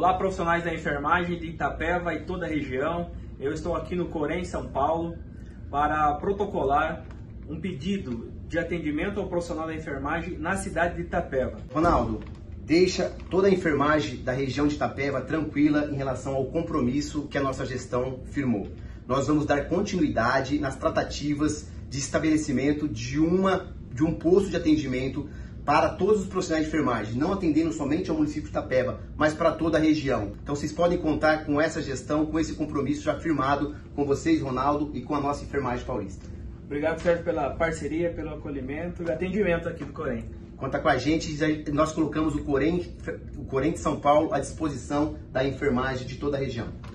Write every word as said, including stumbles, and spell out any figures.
Olá, profissionais da enfermagem de Itapeva e toda a região. Eu estou aqui no Corém, São Paulo, para protocolar um pedido de atendimento ao profissional da enfermagem na cidade de Itapeva. Ronaldo, deixa toda a enfermagem da região de Itapeva tranquila em relação ao compromisso que a nossa gestão firmou. Nós vamos dar continuidade nas tratativas de estabelecimento de, uma, de um posto de atendimento para todos os profissionais de enfermagem, não atendendo somente ao município de Itapeva, mas para toda a região. Então vocês podem contar com essa gestão, com esse compromisso já firmado com vocês, Ronaldo, e com a nossa enfermagem paulista. Obrigado, Sérgio, pela parceria, pelo acolhimento e atendimento aqui do Corém. Conta com a gente, nós colocamos o Corém, o Corém de São Paulo à disposição da enfermagem de toda a região.